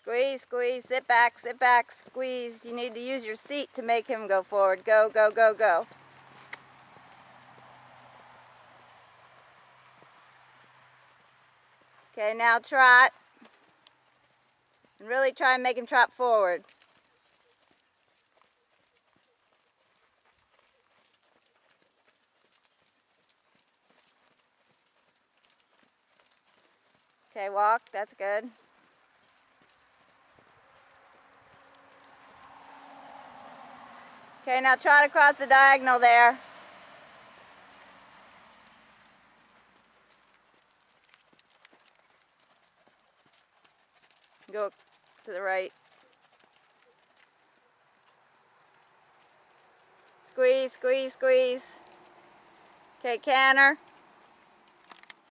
Squeeze, squeeze, sit back, squeeze. You need to use your seat to make him go forward. Go, go, go, go. Okay, now trot. And really try and make him trot forward. Okay, walk, that's good. Okay, now trot across the diagonal there. Go to the right. Squeeze, squeeze, squeeze. Okay, canter.